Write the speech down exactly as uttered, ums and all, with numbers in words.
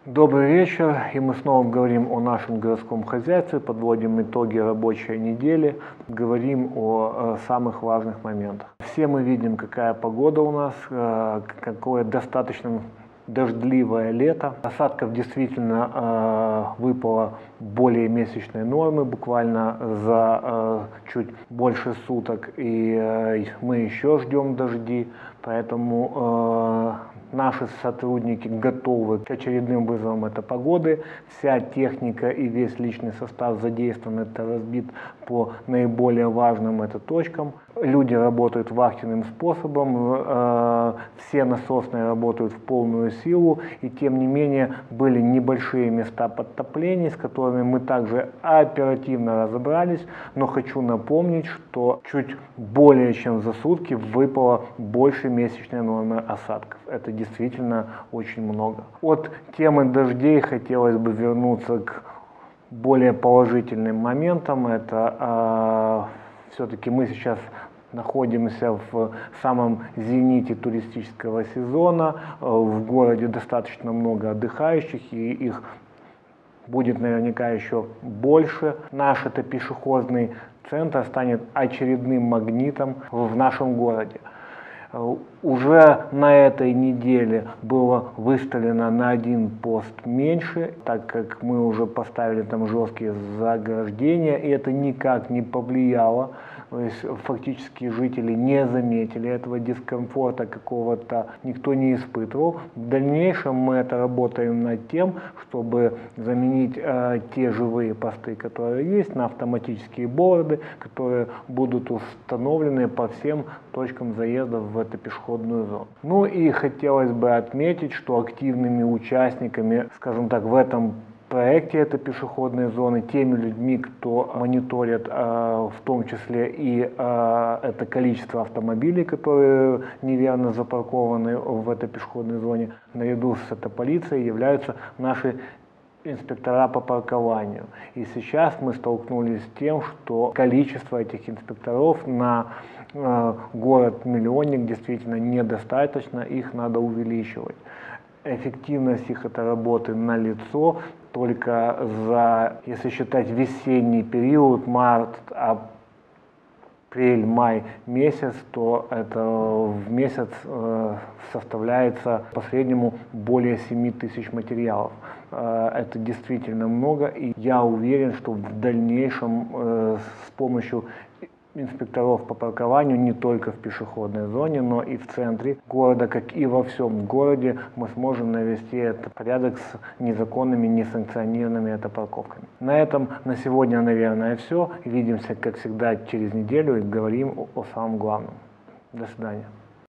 Добрый вечер, и мы снова говорим о нашем городском хозяйстве, подводим итоги рабочей недели, говорим о, о самых важных моментах. Все мы видим, какая погода у нас, э, какое достаточно дождливое лето. Осадков действительно э, выпало более месячной нормы, буквально за э, чуть больше суток, и э, мы еще ждем дожди, поэтому э, наши сотрудники готовы к очередным вызовам этой погоды. Вся техника и весь личный состав задействован, это разбит по наиболее важным это точкам. Люди работают вахтенным способом, э, все насосные работают в полную силу, и тем не менее были небольшие места подтоплений, с которыми мы также оперативно разобрались, но хочу напомнить, что чуть более чем за сутки выпало больше месячной нормы осадков. Это действительно очень много. От темы дождей хотелось бы вернуться к более положительным моментам. Это э, все-таки мы сейчас находимся в самом зените туристического сезона. В городе достаточно много отдыхающих, и их будет наверняка еще больше. Наш это пешеходный центр станет очередным магнитом в нашем городе. Уже на этой неделе было выставлено на один пост меньше, так как мы уже поставили там жесткие заграждения, и это никак не повлияло. То есть фактически жители не заметили этого дискомфорта какого-то, никто не испытывал. В дальнейшем мы это работаем над тем, чтобы заменить э, те живые посты, которые есть, на автоматические борды, которые будут установлены по всем точкам заезда в эту пешеходную зону. Ну и хотелось бы отметить, что активными участниками, скажем так, в этом проекте этой пешеходной зоны, теми людьми, кто мониторит э, в том числе и э, это количество автомобилей, которые неверно запаркованы в этой пешеходной зоне, наряду с этой полицией являются наши инспектора по паркованию. И сейчас мы столкнулись с тем, что количество этих инспекторов на э, город-миллионник действительно недостаточно, их надо увеличивать. Эффективность их этой работы налицо, только за, если считать весенний период, март, апрель, май месяц, то это в месяц э, составляется по среднему более семи тысяч материалов. Э, это действительно много, и я уверен, что в дальнейшем э, с помощью инспекторов по паркованию не только в пешеходной зоне, но и в центре города, как и во всем городе, мы сможем навести этот порядок с незаконными, несанкционированными это парковками. На этом на сегодня, наверное, все. Видимся, как всегда, через неделю и говорим о, о самом главном. До свидания.